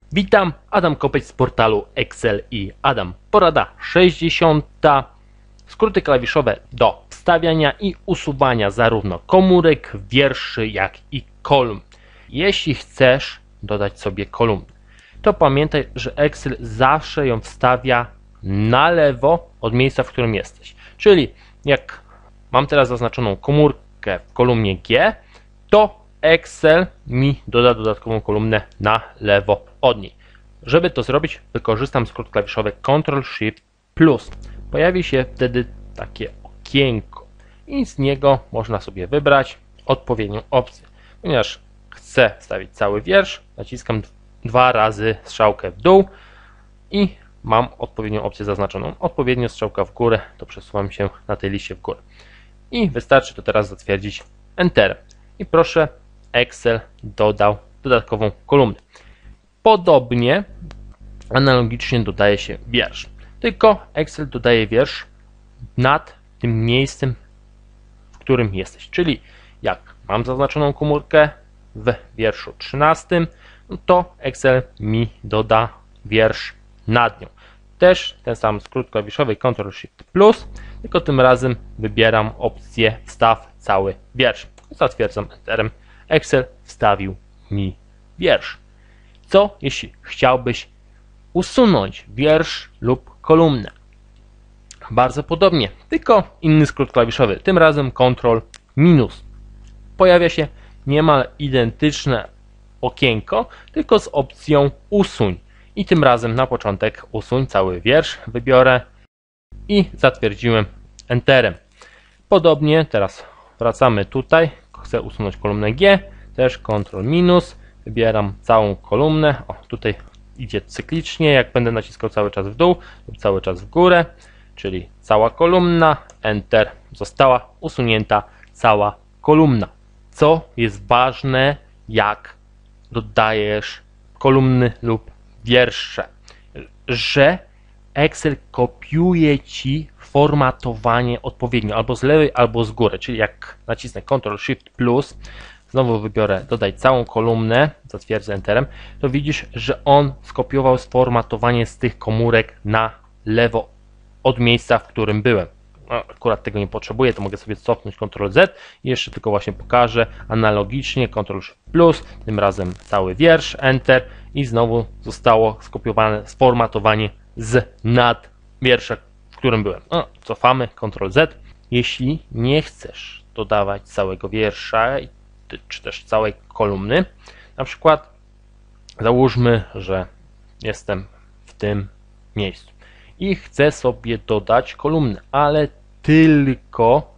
Witam, Adam Kopeć z portalu Excel i Adam. Porada 60. Skróty klawiszowe do wstawiania i usuwania zarówno komórek, wierszy, jak i kolumn. Jeśli chcesz dodać sobie kolumnę, to pamiętaj, że Excel zawsze ją wstawia na lewo od miejsca, w którym jesteś. Czyli jak mam teraz zaznaczoną komórkę w kolumnie G, to Excel mi doda dodatkową kolumnę na lewo od niej. Żeby to zrobić, wykorzystam skrót klawiszowy Ctrl+Shift+. Pojawi się wtedy takie okienko i z niego można sobie wybrać odpowiednią opcję. Ponieważ chcę wstawić cały wiersz, naciskam 2 razy strzałkę w dół i mam odpowiednią opcję zaznaczoną. Odpowiednio strzałka w górę, to przesuwam się na tej liście w górę. I wystarczy to teraz zatwierdzić Enterem. I proszę, Excel dodał dodatkową kolumnę. Podobnie, analogicznie dodaje się wiersz. Tylko Excel dodaje wiersz nad tym miejscem, w którym jesteś. Czyli jak mam zaznaczoną komórkę w wierszu 13, to Excel mi doda wiersz nad nią. Też ten sam skrót klawiszowy Ctrl+Shift+, tylko tym razem wybieram opcję wstaw cały wiersz. Zatwierdzam Enterem. Excel wstawił mi wiersz. Co jeśli chciałbyś usunąć wiersz lub kolumnę? Bardzo podobnie, tylko inny skrót klawiszowy, tym razem Ctrl-. Pojawia się niemal identyczne okienko, tylko z opcją usuń. I tym razem na początek usuń cały wiersz, wybiorę i zatwierdziłem Enterem. Podobnie teraz wracamy tutaj, chcę usunąć kolumnę G, też Ctrl-, wybieram całą kolumnę, o tutaj idzie cyklicznie, jak będę naciskał cały czas w dół lub cały czas w górę, czyli cała kolumna, Enter, została usunięta cała kolumna. Co jest ważne, jak dodajesz kolumny lub wiersze, że Excel kopiuje Ci formatowanie odpowiednio, albo z lewej, albo z góry, czyli jak nacisnę Ctrl+Shift+, znowu wybiorę dodaj całą kolumnę, zatwierdzę Enterem, to widzisz, że on skopiował sformatowanie z tych komórek na lewo od miejsca, w którym byłem. No, akurat tego nie potrzebuję, to mogę sobie cofnąć Ctrl+Z i jeszcze tylko właśnie pokażę analogicznie Ctrl+, tym razem cały wiersz, Enter i znowu zostało skopiowane sformatowanie z nad wiersza, w którym byłem. No, cofamy Ctrl+Z. Jeśli nie chcesz dodawać całego wiersza czy też całej kolumny, na przykład załóżmy, że jestem w tym miejscu i chcę sobie dodać kolumnę, ale tylko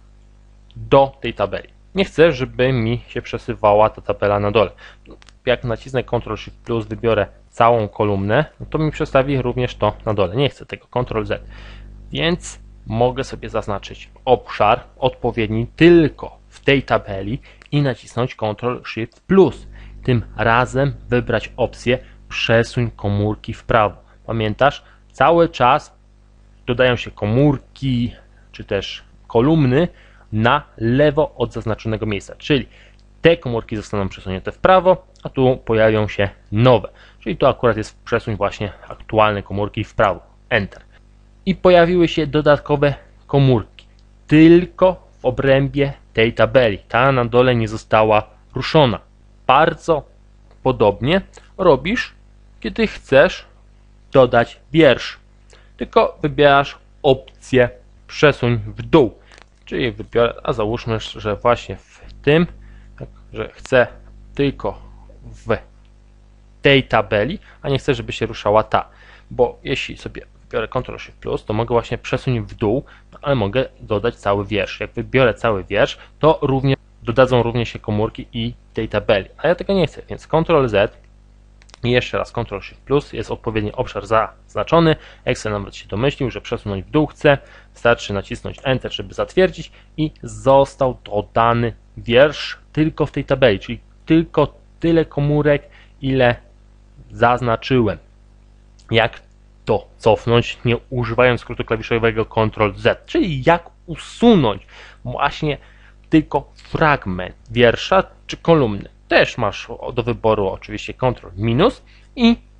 do tej tabeli. Nie chcę, żeby mi się przesuwała ta tabela na dole. Jak nacisnę Ctrl+Shift+, wybiorę całą kolumnę, no to mi przestawi również to na dole. Nie chcę tego, Ctrl+Z. Więc mogę sobie zaznaczyć obszar odpowiedni tylko w tej tabeli i nacisnąć Ctrl+Shift+. Tym razem wybrać opcję przesuń komórki w prawo. Pamiętasz? Cały czas dodają się komórki czy też kolumny na lewo od zaznaczonego miejsca, czyli te komórki zostaną przesunięte w prawo, a tu pojawią się nowe, czyli to akurat jest przesuń właśnie aktualne komórki w prawo, Enter. I pojawiły się dodatkowe komórki, tylko w obrębie tej tabeli, ta na dole nie została ruszona. Bardzo podobnie robisz, kiedy chcesz dodać wiersz, tylko wybierasz opcję przesuń w dół, czyli wybiorę, a załóżmy, że właśnie w tym, że chcę tylko w tej tabeli, a nie chcę, żeby się ruszała ta, bo jeśli sobie wybiorę Ctrl+Shift+, to mogę właśnie przesunąć w dół, ale mogę dodać cały wiersz. Jak wybiorę cały wiersz, to dodadzą również się komórki i tej tabeli, a ja tego nie chcę, więc Ctrl+Z i jeszcze raz Ctrl+Shift+, jest odpowiedni obszar zaznaczony. Excel nawet się domyślił, że przesunąć w dół chce. Wystarczy nacisnąć Enter, żeby zatwierdzić i został dodany wiersz tylko w tej tabeli, czyli tylko tyle komórek, ile zaznaczyłem. Jak to cofnąć, nie używając skrótu klawiszowego Ctrl+Z, czyli jak usunąć właśnie tylko fragment wiersza czy kolumny. Też masz do wyboru oczywiście Ctrl- i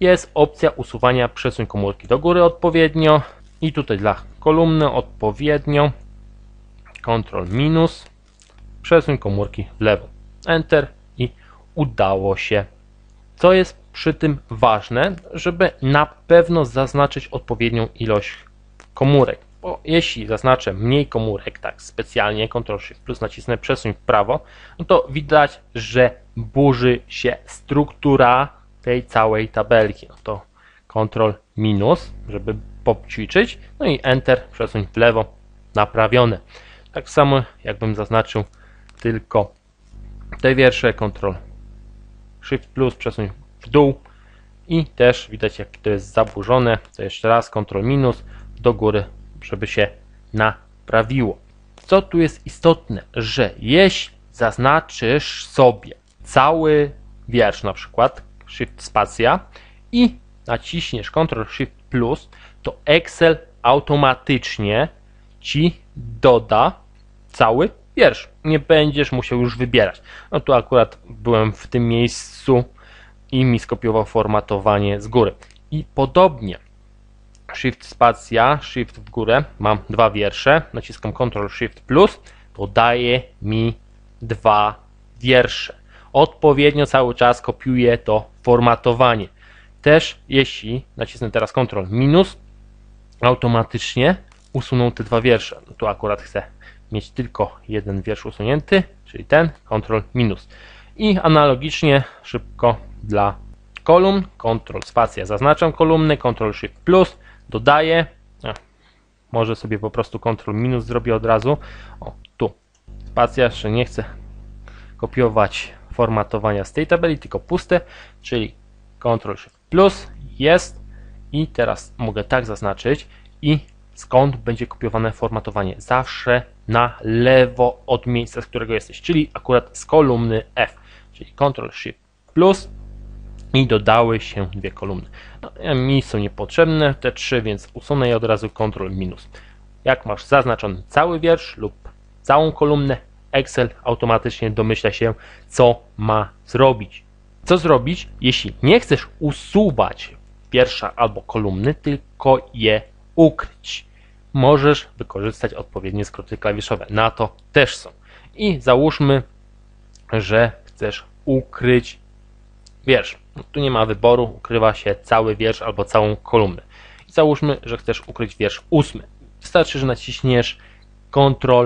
jest opcja usuwania, przesuń komórki do góry odpowiednio i tutaj dla kolumny odpowiednio Ctrl minus, przesuń komórki w lewo, Enter i udało się. Co jest przy tym ważne, żeby na pewno zaznaczyć odpowiednią ilość komórek, bo jeśli zaznaczę mniej komórek, tak specjalnie Ctrl Shift plus nacisnę przesuń w prawo, no to widać, że burzy się struktura tej całej tabelki. No to Ctrl minus, żeby poćwiczyć, no i Enter, przesuń w lewo, naprawione. Tak samo jakbym zaznaczył tylko te wiersze, Ctrl Shift plus, przesuń w dół i też widać, jak to jest zaburzone. To jeszcze raz Ctrl minus do góry, żeby się naprawiło. Co tu jest istotne, że jeśli zaznaczysz sobie cały wiersz, na przykład Shift spacja i naciśniesz Ctrl Shift plus, to Excel automatycznie ci doda cały wiersz. Nie będziesz musiał już wybierać. No tu akurat byłem w tym miejscu i mi skopiował formatowanie z góry. I podobnie Shift spacja, Shift w górę, mam dwa wiersze, naciskam Ctrl Shift plus, to daje mi dwa wiersze. Odpowiednio cały czas kopiuję to formatowanie. Też jeśli nacisnę teraz Ctrl minus, automatycznie usuną te dwa wiersze. No tu akurat chcę mieć tylko jeden wiersz usunięty, czyli ten, Ctrl minus. I analogicznie szybko dla kolumn, Ctrl spacja, zaznaczam kolumny, Ctrl Shift plus, dodaję, może sobie po prostu Ctrl minus zrobię od razu, o tu, spacja, jeszcze nie chcę kopiować formatowania z tej tabeli, tylko puste, czyli Ctrl Shift plus jest i teraz mogę tak zaznaczyć i skąd będzie kopiowane formatowanie? Zawsze na lewo od miejsca, z którego jesteś, czyli akurat z kolumny F, czyli Ctrl Shift plus i dodały się dwie kolumny. No, mi są niepotrzebne te trzy, więc usunę je od razu Ctrl minus. Jak masz zaznaczony cały wiersz lub całą kolumnę, Excel automatycznie domyśla się, co ma zrobić. Co zrobić, jeśli nie chcesz usuwać wiersza albo kolumny, tylko je ukryć? Możesz wykorzystać odpowiednie skróty klawiszowe. Na to też są. I załóżmy, że chcesz ukryć wiersz. No, tu nie ma wyboru, ukrywa się cały wiersz albo całą kolumnę. I załóżmy, że chcesz ukryć wiersz 8. Wystarczy, że naciśniesz Ctrl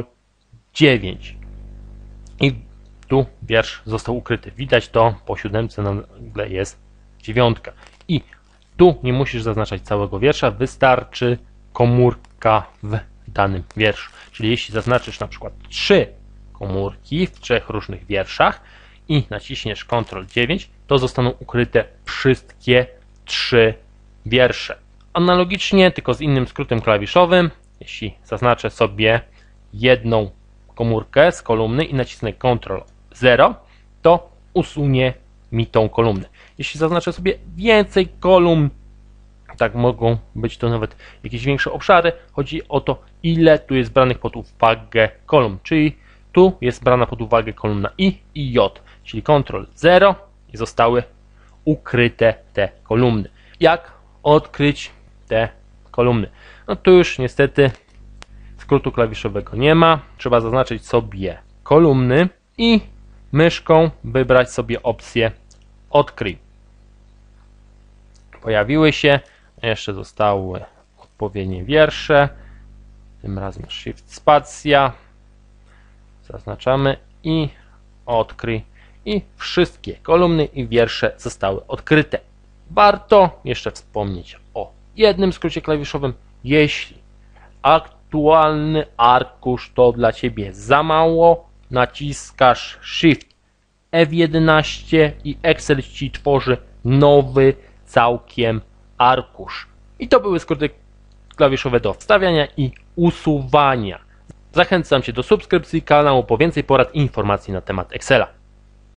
9 i tu wiersz został ukryty. Widać to, po 7 nagle jest 9. I tu nie musisz zaznaczać całego wiersza, wystarczy komórka w danym wierszu. Czyli jeśli zaznaczysz na przykład 3 komórki w 3 różnych wierszach i naciśniesz Ctrl 9, to zostaną ukryte wszystkie 3 wiersze. Analogicznie, tylko z innym skrótem klawiszowym, jeśli zaznaczę sobie jedną komórkę z kolumny i nacisnę Ctrl 0, to usunie mi tą kolumnę. Jeśli zaznaczę sobie więcej kolumn, tak mogą być to nawet jakieś większe obszary, chodzi o to, ile tu jest branych pod uwagę kolumn, czyli tu jest brana pod uwagę kolumna I i J, czyli Ctrl 0 i zostały ukryte te kolumny. Jak odkryć te kolumny? No tu już niestety skrótu klawiszowego nie ma. Trzeba zaznaczyć sobie kolumny i myszką wybrać sobie opcję odkryj. Pojawiły się, jeszcze zostały odpowiednie wiersze. Tym razem Shift spacja. Zaznaczamy i odkryj. I wszystkie kolumny i wiersze zostały odkryte. Warto jeszcze wspomnieć o jednym skrócie klawiszowym. Jeśli aktualny arkusz to dla Ciebie za mało, naciskasz Shift F11 i Excel Ci tworzy nowy całkiem arkusz. I to były skróty klawiszowe do wstawiania i usuwania. Zachęcam Cię do subskrypcji kanału po więcej porad i informacji na temat Excela.